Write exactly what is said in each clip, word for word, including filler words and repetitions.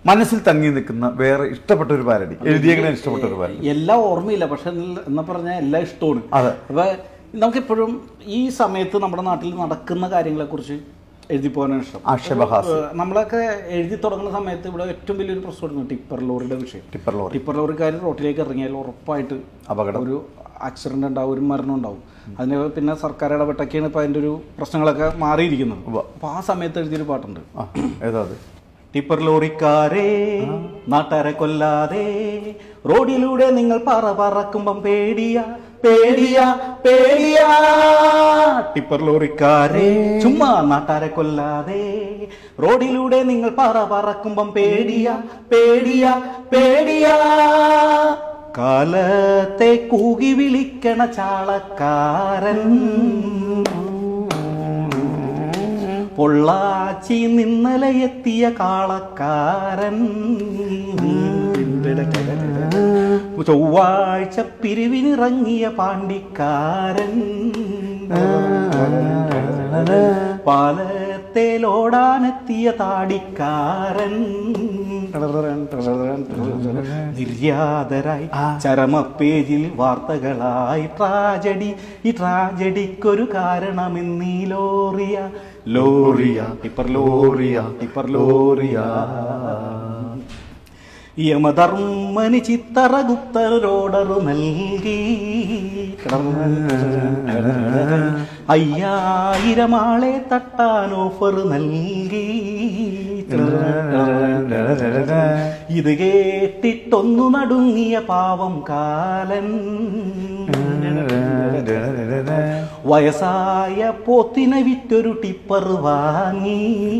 മനസ്സിൽ തങ്ങി നിൽക്കുന്ന വേറെ ഇഷ്ടപ്പെട്ട ഒരു പാരഡി എഴുതിയേക്കണ ഇഷ്ടപ്പെട്ട ഒരു പാരഡി? എല്ലാം ഓർമ്മയില്ല, പക്ഷെ എന്നാ പറഞ്ഞാൽ എല്ലാം ഇഷ്ടമാണ്. അപ്പൊ നമുക്കെപ്പോഴും ഈ സമയത്ത് നമ്മുടെ നാട്ടിൽ നടക്കുന്ന കാര്യങ്ങളെ കുറിച്ച് എഴുതി പോകാനാണ് ഇഷ്ടം. ആക്ഷേപഹാസ്യം നമ്മളൊക്കെ എഴുതി തുടങ്ങുന്ന സമയത്ത് ഇവിടെ ഏറ്റവും വലിയൊരു പ്രശ്നമായിരുന്നു ടിപ്പർ ലോറിയുടെ വിഷയം. ടിപ്പർ ലോറി ടിപ്പർ ലോറിക്കാർ റോട്ടിലേക്ക് ഇറങ്ങിയാൽ ഉറപ്പായിട്ട് അപകടം, ഒരു ആക്സിഡന്റ് ഉണ്ടാവും, ഒരു മരണം ഉണ്ടാവും. അതിന് പിന്നെ സർക്കാർ ഇടപെട്ടൊക്കെയാണ് ഇപ്പൊ അതിന്റെ ഒരു പ്രശ്നങ്ങളൊക്കെ മാറിയിരിക്കുന്നത്. അപ്പൊ ആ സമയത്ത് എഴുതിയൊരു പാട്ടുണ്ട്. ഏതാ അത്? ടിപ്പർ ലോറിക്കാരെ നാട്ടാരെ കൊല്ലാതെ റോഡിലൂടെ നിങ്ങൾ പറ പറക്കുമ്പം പേടിയ പേടിയ പേടിയ. ടിപ്പർ ലോറിക്കാരെ ചുമ്മാ നാട്ടാരെ കൊല്ലാതെ റോഡിലൂടെ നിങ്ങൾ പറ പറക്കുമ്പം പേടിയ പേടിയ പേടിയ. കാലത്തെ കൂകി വിളിക്കണ ചാളക്കാരൻ പൊള്ളാച്ചി നിന്നലെ എത്തിയ കാളക്കാരൻ ചൊവ്വാഴ്ച പിരിവിനിറങ്ങിയ പാണ്ടിക്കാരൻ പാലത്തേലോടാനെത്തിയ താടിക്കാരൻ നിര്യാതരായി ചരമപ്പേജിൽ വാർത്തകളായി ട്രാജഡി. ഈ ട്രാജഡിക്കൊരു കാരണമെന്നീ ലോറിയ ലോറിയ ടിപ്പർ ലോറിയ ടിപ്പർ ലോറിയ. യമധർമ്മന് ചിത്തറഗുപ്തരോടറു നൽകി അയ്യായിരം ആളെ തട്ടാൻ ഓഫർ നൽകി. ഇത് കേട്ടിട്ടൊന്നു നടുങ്ങിയ പാവം കാലൻ വയസ്സായ പോത്തിനെ വിറ്റൊരു ടിപ്പർ വാങ്ങി.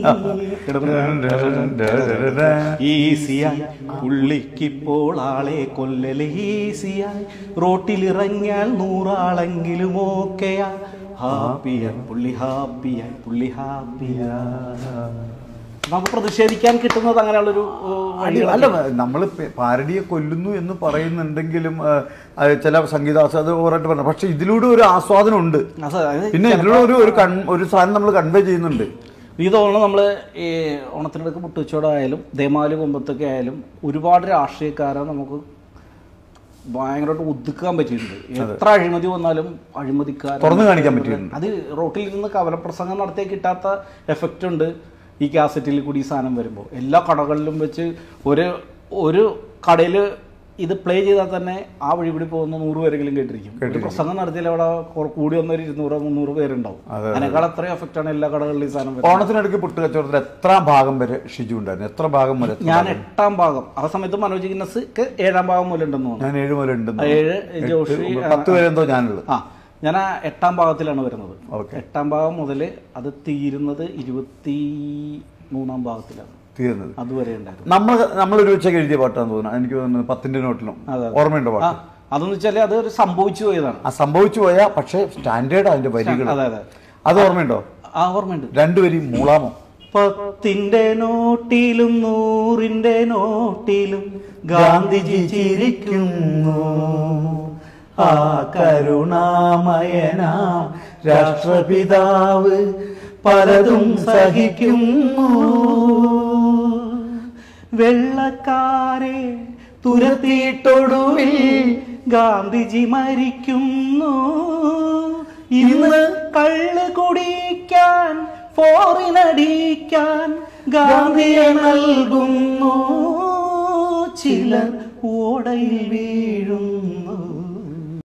ഈസിയായി പുള്ളിക്കിപ്പോൾ ആളെ കൊല്ലല് ഈസിയായി, റോട്ടിലിറങ്ങിയാൽ നൂറാളെങ്കിലും ഓക്കെയാ. ഹാപ്പിയ പുള്ളി ഹാപ്പിയ പുള്ളി ഹാപ്പിയ. നമുക്ക് പ്രതിഷേധിക്കാൻ കിട്ടുന്നത് അങ്ങനെയുള്ളൊരു അല്ല. നമ്മൾ പാരഡിയെ കൊല്ലുന്നു എന്ന് പറയുന്നുണ്ടെങ്കിലും ചില സംഗീതാസ്വാദ അത് ഓരോട്ട് പറഞ്ഞു, പക്ഷെ ഇതിലൂടെ ഒരു ആസ്വാദനം ഉണ്ട്. പിന്നെ ഇതിലൂടെ ഒരു ഒരു സാധനം നമ്മൾ കൺവേ ചെയ്യുന്നുണ്ട്. ഈ തോന്നുന്നു നമ്മൾ ഈ ഓണത്തിനിടയ്ക്ക് മുട്ടുവച്ചോടായാലും ദേമാലി കൊമ്പത്തൊക്കെ ആയാലും ഒരുപാട് രാഷ്ട്രീയക്കാരെ നമുക്ക് ഭയങ്കരമായിട്ട് ഒതുക്കാൻ പറ്റിയിട്ടുണ്ട്. എത്ര അഴിമതി വന്നാലും അഴിമതിക്കാർ തുറന്നു കാണിക്കാൻ പറ്റിയിട്ടുണ്ട്. അത് റോട്ടിൽ നിന്ന് കവലപ്രസംഗം നടത്തിയ കിട്ടാത്ത എഫക്റ്റ് ഉണ്ട് ഈ കാസറ്റിൽ കൂടി ഈ സാധനം വരുമ്പോൾ. എല്ലാ കടകളിലും വെച്ച് ഒരു ഒരു കടയിൽ ഇത് പ്ലേ ചെയ്താൽ തന്നെ ആ വഴി കൂടി പോകുന്ന നൂറ് പേരെങ്കിലും കേട്ടിരിക്കും. ഒരു പ്രസംഗം നടത്തിയാൽ അവിടെ കൂടി വന്നൊരു ഇരുന്നൂറോ മുന്നൂറ് പേരുണ്ടാവും. അതിനേക്കാൾ അത്രയും എഫക്റ്റാണ് എല്ലാ കടകളിലും ഈ സാധനം. ഓണത്തിനിടയ്ക്ക് പുട്ട് കച്ചവടത്തിൽ എത്ര ഭാഗം വരെ ഷിജു ഉണ്ടായിരുന്നു? എത്ര ഭാഗം വരെ? ഞാൻ എട്ടാം ഭാഗം. ആ സമയത്ത് മനോജ് ഗിന്നസ് ഏഴാം ഭാഗം മുതൽ ഉണ്ടെന്ന് തോന്നുന്നു. ഞാൻ ഏഴ് മുതൽ ഉണ്ട്. ഏഴ് ജോഷി പത്ത് വരെ എന്തോ ഞാനുള്ളത്. ആ ഞാൻ ആ എട്ടാം ഭാഗത്തിലാണ് വരുന്നത്. എട്ടാം ഭാഗം മുതൽ അത് തീരുന്നത് ഇരുപത്തി മൂന്നാം ഭാഗത്തിലാണ് തീർന്നത്. അതുവരെ ഉണ്ടായിരുന്നു. നമ്മൾ നമ്മളൊരു ഉച്ചയ്ക്ക് എഴുതിയ പാട്ടാന്ന് തോന്നുന്നു. എനിക്ക് തോന്നുന്നു പത്തിന്റെ നോട്ടിലും ഓർമ്മയുണ്ടോ പാട്ട്? അതെന്ന് വെച്ചാൽ അത് സംഭവിച്ചു പോയതാണ്. ആ സംഭവിച്ചു പോയാ പക്ഷെ സ്റ്റാൻഡേർഡ് അതിന്റെ വരികൾ. അതെ അതെ. അത് ഓർമ്മയുണ്ടോ? ആ ഓർമ്മയുണ്ട്. രണ്ടുവരി മൂളാമോ? പത്തിന്റെ നോട്ടിലും നൂറിന്റെ നോട്ടിലും ഗാന്ധിജി ചിരിക്കുന്നു, ആ കരുണാമയനാം രാഷ്ട്രപിതാവ് പലതും സഹിക്കുന്നു. വെള്ളക്കാരെ തുരത്തിയിട്ടൊടുവിൽ ഗാന്ധിജി മരിക്കുന്നു. ഇന്ന് കള്ള് കുടിക്കാൻ ഫോറിനടിക്കാൻ ഗാന്ധിയെ നൽകുന്നു, ചിലർ ഓടയിൽ വീഴുന്നു.